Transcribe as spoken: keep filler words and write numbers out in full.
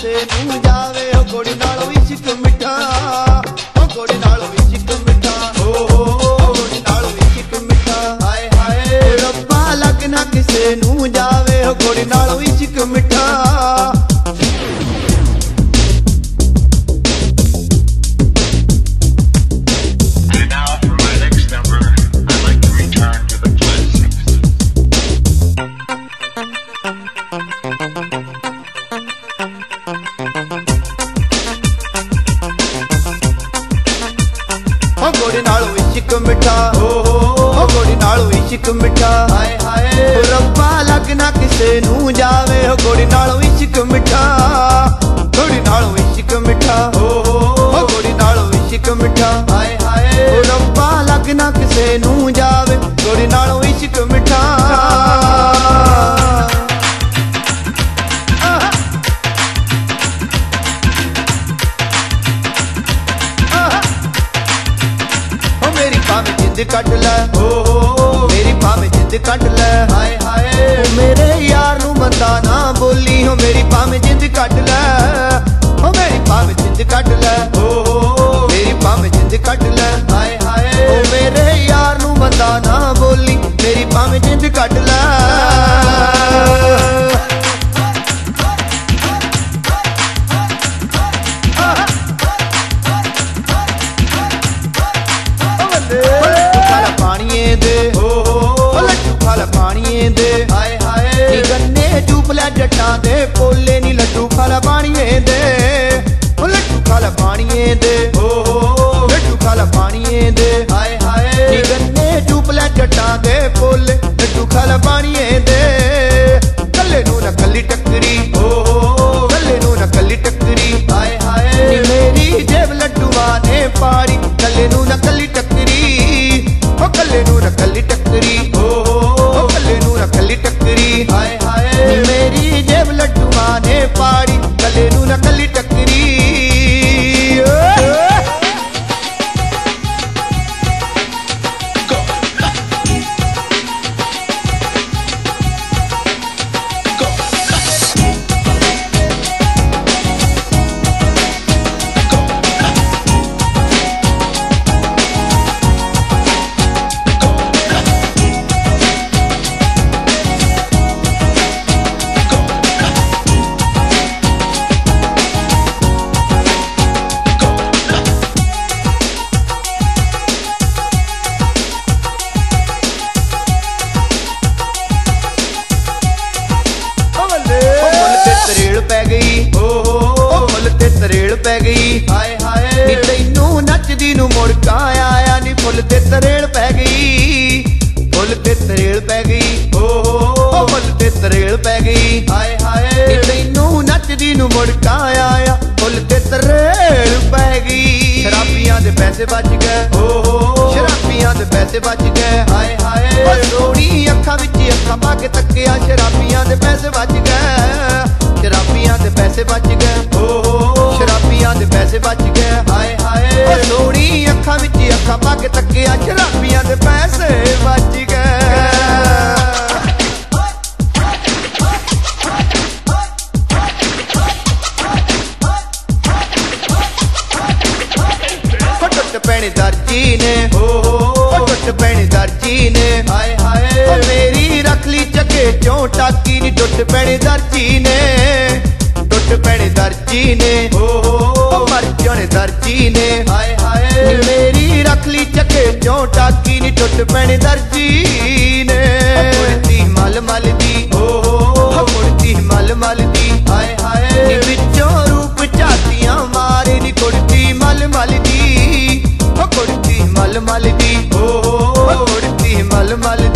ਕਿਸੇ ਨੂੰ ਜਾਵੇ ਉਹ ਕੁੜੀ ਨਾਲੋਂ ਇਸ਼ਕ ਮਿੱਠਾ, ਉਹ ਕੁੜੀ ਨਾਲੋਂ ਇਸ਼ਕ ਮਿੱਠਾ, ਓ ਹੋ ਕੁੜੀ ਨਾਲੋਂ ਇਸ਼ਕ ਮਿੱਠਾ। ਹਾਏ ਹਾਏ ਰੱਬਾ ਲੱਗ ਨਾ ਕਿਸੇ ਨੂੰ ਜਾਵੇ ਉਹ ਕੁੜੀ ਨਾਲੋਂ ਇਸ਼ਕ ਮਿੱਠਾ। ਕੁੜੀ ਨਾਲੋਂ ਇਸ਼ਕ ਮਿੱਠਾ, ਓ ਹੋ ਕੁੜੀ ਨਾਲੋਂ ਇਸ਼ਕ ਮਿੱਠਾ। ਹਾਏ ਹਾਏ ਰੱਬਾ ਲੱਗ ਨਾ ਕਿਸੇ ਨੂੰ ਜਾਵੇ ਉਹ ਕੁੜੀ ਨਾਲੋਂ ਇਸ਼ਕ ਮਿੱਠਾ, ਕੁੜੀ ਨਾਲੋਂ ਇਸ਼ਕ ਮਿੱਠਾ, ਓ ਹੋ ਕੁੜੀ ਨਾਲੋਂ ਇਸ਼ਕ ਮਿੱਠਾ। ਹਾਏ ਹਾਏ ਰੱਬਾ ਲੱਗ ਨਾ ਕਿਸੇ ਨੂੰ ਜਾਵੇ ਕੁੜੀ ਨਾਲੋਂ ਇਸ਼ਕ ਮਿੱਠਾ। जिंद कट लै ओ मेरी भावें जिंद कट लै। हाय हाय मेरे यार नू मंदा ना बोली हो मेरी भावें जिंद कट लै, ओ मेरी भावें जिंद कट लै, ओ मेरी भावें जिंद कट लै। हाय हाय मेरे यार नू मंदा ना बोली मेरी भावें जिंद कट लै। पानिए दे हाय हाय नी गन्ने चूपला जट्टां दे पोले नी लड्डू खाला पानिए दे, ओ लड्डू खाला पानिए दे, ओ लड्डू खाला पानिए दे। हाय हाय नी गन्ने चूपला जट्टां दे पोले लड्डू खाला पानिए दे। कल्ले नू ना कल्ली टक्करी, ओ कल्ले नू ना कल्ली टक्करी। हाय हाय नी मेरी जेब लड्डूआ ने पाड़ी कल्ले नू ना कल्ली टक्करी, ओ कल्ले नू ना कल्ली टक्करी, ओ कल्ली टक्करी। हाय हाय मेरी जेब लड्डूआ ने पाड़ी कल्ले नू ना कल्ली टक्करी। पै गई ओ मुल ते तरेड़ पै गई। हाय हाय नी तैनू नचदी नू मुड़का आया नी फुल ते तरेड़ पै गई, फुल ते तरेड़ पै गई, ओ मुल ते तरेड़ पै गई। हाय हाय नी तैनू नचदी नू मुड़का आया फुल ते तरेड़ पै गई। शराबियां दे पैसे बच गए, ओ शराबियां दे पैसे बच गए। हाय हाय सोनी अखां विच अखां पा के तक्किया शराबियां दे पैसे बच गए, शराबियां दे पैसे बच गए, ओ शराबियां दे पैसे बच गए। हाय हाय सोनी अखां विच अखां पा के तक्किया शराबियां दे पैसे बच गए। टुट पैने दर्जी ने, ओ टुट पैने दर्जी ने। हाय हाय मेरी रख ली चके चों टाकी नी टुट पैने दर्जी ने, टुट पैने दर्जी ने, ओ मर जाने दर्जी ने। हाय हाय मेरी रख ली चके चों टाकी नी टुट पैने दर्जी ने। मुड़ती मल मल दी, ओ मुड़ती मल मल दी। हाय हाय नी विचों रूप झातियां मारे नी कुड़ती मल मल दी, ओ कुड़ती मल मल दी, ओ कुड़ती मल मल